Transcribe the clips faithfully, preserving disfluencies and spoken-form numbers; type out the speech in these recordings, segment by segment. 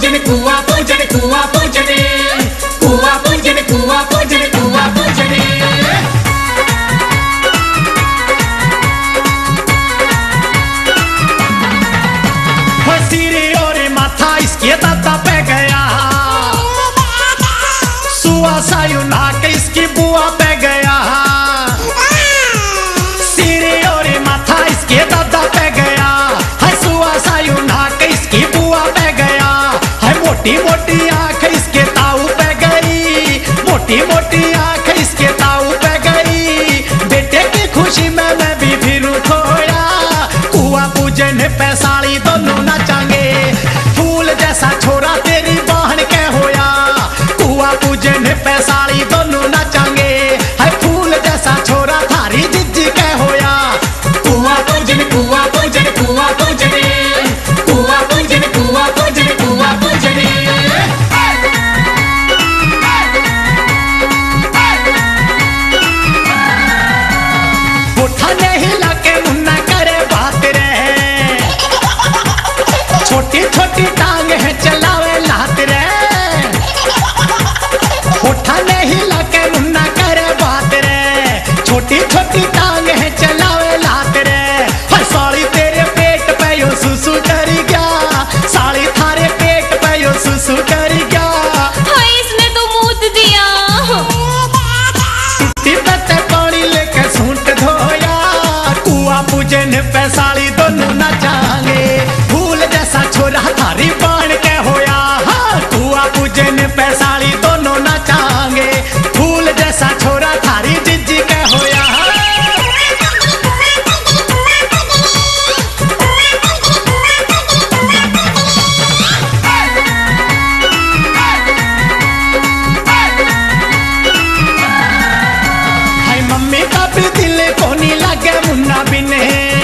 पूजन कुआ पूजन कुआ पूजन कुआ पूजन कुआ पूजन कुआ पूजन। सिरे और माथा इसके दादा पे गया, सुआ सायु नाक इसकी बुआ पे गया। सिरे और माथा इसके दादा पे गया, है सुआ सायु नाक इसकी बुआ पे गया। है मोटी मोटी आंख इसके ताऊ पे गई, मोटी मोटी आंख इसके ताऊ पे गई। बेटे की खुशी में मैं भी फिर खोया, कुआ पूजन पे साली दोनों नाचांगे। फूल जैसा छोरा तेरी बहन के होया, कुआ पूजन पे साली दोनों नाचांगे। है फूल जैसा छोरा थारी जिज्जी के होया, कुआ पूजन कुआ पूजन कुआ पूजन कुआ पूजन कुआ पूजन कुआ पूजन। उठा नहीं लगे मुन्ना करे बात रे, छोटी छोटी टांग है चलावे लात रे। उठा नहीं लगे मुन्ना करे बात रे, छोटी छोटी टांग है चलावे लात रे। हर साली तेरे पेट पे यो सुसु डरी गया, साली थारे पेट पे यो सुसु डरी गया। हाय इसने तो मूत दिया। टूटी पे पानी लेके सूंट धोया, कुआ पूजन पे साली दोनों नाचांगे। फूल जैसा छोरा थारी बाण के होया, हाँ कुआ पूजन पे साली दोनों नाचांगे। फूल जैसा छोरा थारी जिज्जी के होया। हाय मम्मी का भी दिल कोनी लगे मुन्ना बिने,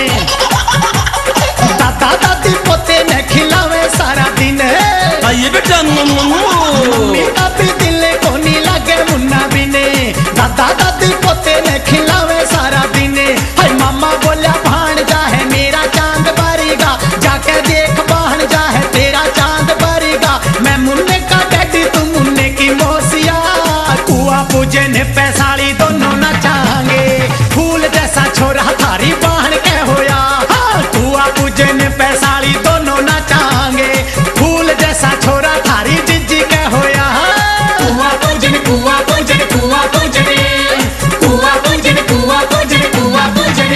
दादा दादी पोते ने खिलावे सारा दिन। आइए बेटा। मम्मी का भी दिल कोनी लगे मुन्ना बिने, दादा दादी पोते ने खिलावे सारा दिन। हाय मामा बोलिया भांजा है मेरा चांद बारीगा, जाके देख भांजा है तेरा चांद बारीगा। मैं मुन्ने का डैडी तू मुन्ने की मौसिया, कुआ पूजन पे साली दोनों नाचांगे। फूल जैसा छोरा थारी बहन के होया, हाँ कुआ पूजन पे साली दोनों नाचांगे। फूल जैसा छोरा थारी जिज्जी के होया। कुआ पूजन कुआ पूजन कुआ पूजन कुआ पूजन कुआ पूजन कुआ पूजन।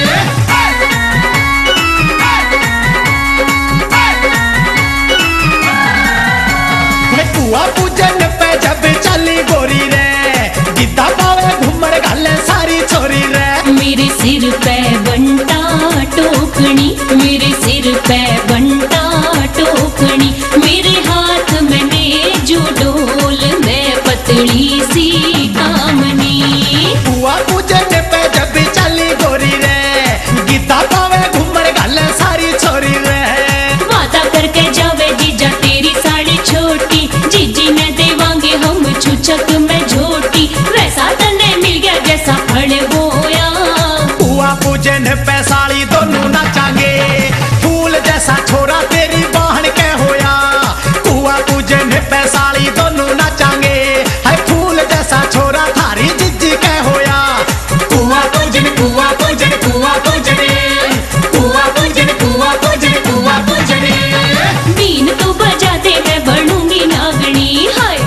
मैं कुआ पूजन पे जब चली गोरी रे, गिद्दा पावे घूमर गाले सारी छोरी रे। मेरे सिर पे बंटा टोकनी, मेरे सिर पे बंटा टोकनी। मेरे हाथ में नेजू डोल, मैं पतली सी कामनी। कुआ पूजन पे जब चली गोरी रे, गिद्दा पावे घूमर गाले सारी छोरी रे। वादा करके जावे जीजा तेरी साड़ी छोटी, जीजी ने देवांगे हम छुचक में झोटी। वैसा तने मिल गया जैसा फल बोया, कुआ पूजन पे साली दोनों नाचांगे। फूल जैसा छोरा तेरी बहन के होया, कुआ पूजन पे साली दोनों नाचांगे। है फूल जैसा छोरा थारी जिज्जी के होया, कुआ पूजन कुआ पूजन कुआ पूजन कुआ पूजन कुआ पूजन कुआ पूजन। बीन तो बजा दे मैं बनूंगी नागनी। हाय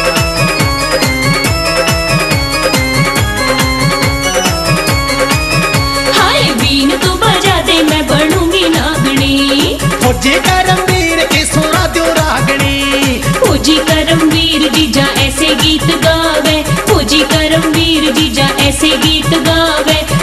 हाय बीन तो बजा दे मैं बनूंगी नागनी। फौजी करमवीर की सुना दो रागनी, फौजी करमवीर जीजा ऐसे गीत गावे, फौजी करमवीर जीजा ऐसे गीत गावे।